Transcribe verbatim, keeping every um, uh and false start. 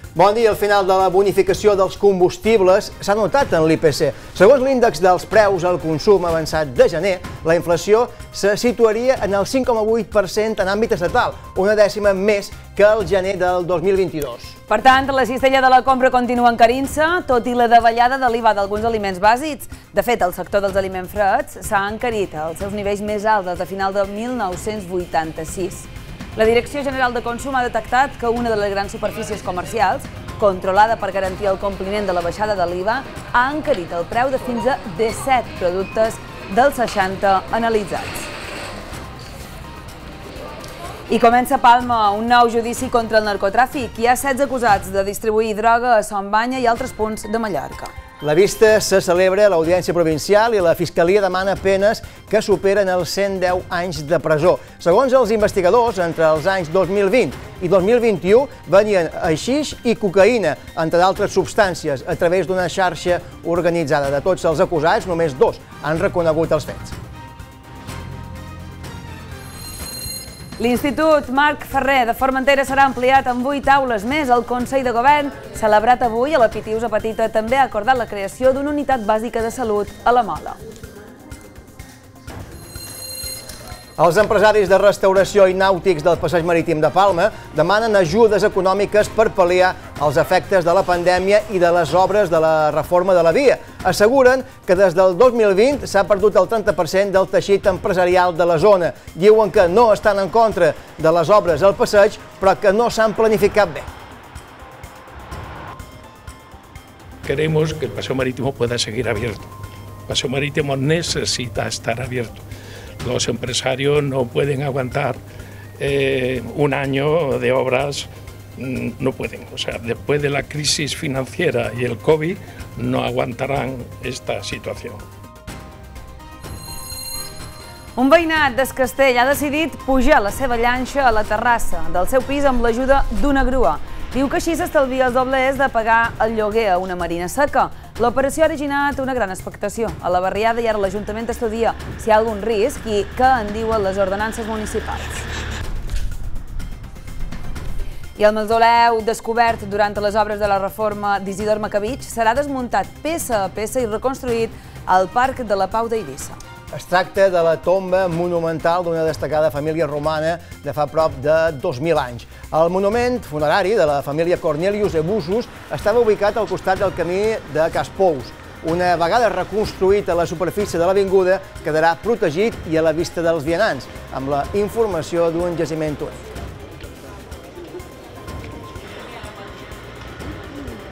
Bon dia. Al final de la bonificació dels combustibles s'ha notat en l'I P C. Segons l'índex dels preus al consum avançat de gener, la inflació se situaria en el cinc coma vuit per cent en àmbit estatal, una dècima més que el gener del dos mil vint-i-dos. Per tant, la cistella de la compra continua encarint-se, tot i la davallada de l'I V A d'alguns aliments bàsics. De fet, el sector dels aliments freds s'ha encarit als seus nivells més alts des de final de mil nou-cents vuitanta-sis. La Direcció General de Consum ha detectat que una de les grans superfícies comercials, controlada per garantir el compliment de la baixada de l'I V A, ha encarit el preu de fins a disset productes dels seixanta analitzats. I comença a Palma un nou judici contra el narcotràfic. Hi ha setze acusats de distribuir droga a Son Banya i altres punts de Mallorca. La vista se celebra a l'Audiència Provincial i la Fiscalia demana penes que superen els cent deu anys de presó. Segons els investigadors, entre els anys dos mil vint i dos mil vint-i-u venien haixix i cocaïna, entre d'altres substàncies, a través d'una xarxa organitzada. De tots els acusats, només dos han reconegut els fets. L'Institut Marc Ferrer de Formentera serà ampliat amb vuit aules més. El Consell de Govern, celebrat avui a la Pitiusa Petita, també ha acordat la creació d'una unitat bàsica de salut a la Mola. Els empresaris de restauració i nàutics del Passeig Marítim de Palma demanen ajudes econòmiques per pal·liar els efectes de la pandèmia i de les obres de la reforma de la via. Asseguren que des del dos mil vint s'ha perdut el trenta per cent del teixit empresarial de la zona. Diuen que no estan en contra de les obres al passeig, però que no s'han planificat bé. Queremos que el Paseo Marítimo pueda seguir abierto. El Paseo Marítimo necesita estar abierto. Los empresarios no pueden aguantar eh, un año de obras, no pueden. O sea, después de la crisis financiera y el COVID, no aguantarán esta situación. Un veïnat d'Es Castell ha decidit pujar la seva llanxa a la terrassa del seu pis amb l'ajuda d'una grua. Diu que així s'estalvia els doblers de pagar el lloguer a una marina seca. L'operació ha originat una gran expectació a la barriada i ara l'Ajuntament estudia si hi ha algun risc i què en diuen les ordenances municipals. I el mausoleu descobert durant les obres de la reforma d'Isidor Macabich serà desmuntat peça a peça i reconstruït al Parc de la Pau d'Eivissa. Es tracta de la tomba monumental d'una destacada família romana de fa prop de dos mil anys. El monument funerari de la família Cornelius Ebusus estava ubicat al costat del camí de Caspous. Una vegada reconstruït a la superfície de l'avinguda, quedarà protegit i a la vista dels vianants, amb la informació d'un jaciment únic.